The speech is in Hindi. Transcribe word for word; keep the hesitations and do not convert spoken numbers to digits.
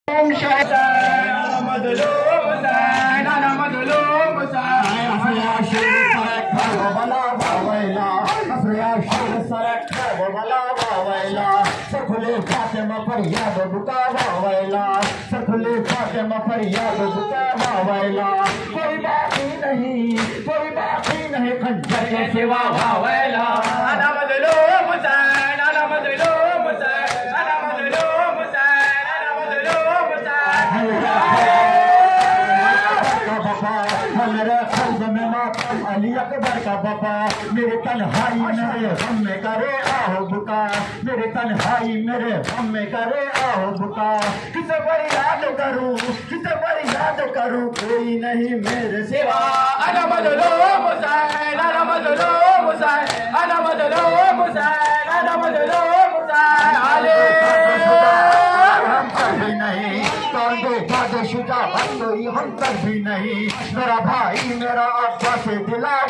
सखुले फातिमा पर याद बुका वावैला, सखुले फातिमा पर याद बुका वावैला। कोई बात ही नहीं, कोई बात ही नहीं, खंजर के सिवा वावैला। आना बदलो हुसैन, आना बदलो हुसैन, आना बदलो हुसैन, आना बदलो हुसैन। मेरे कल्ब में मातम अली अकबर का बाबा, मेरे तन्हाई मेरे गम में करे आओ बुका, मेरे तन्हाई मेरे गम में करे आओ बुका। किसे पर याद करूं, किसे पर याद करूं, कोई नहीं मेरे सिवा। आना बदलो हुसैन, आना बदलो हुसैन, आना बदलो हुसैन, आना बदलो हुसैन। आले हम कभी नहीं शुजा कोई हम कर भी नहीं, मेरा भाई मेरा अब्बा से दिला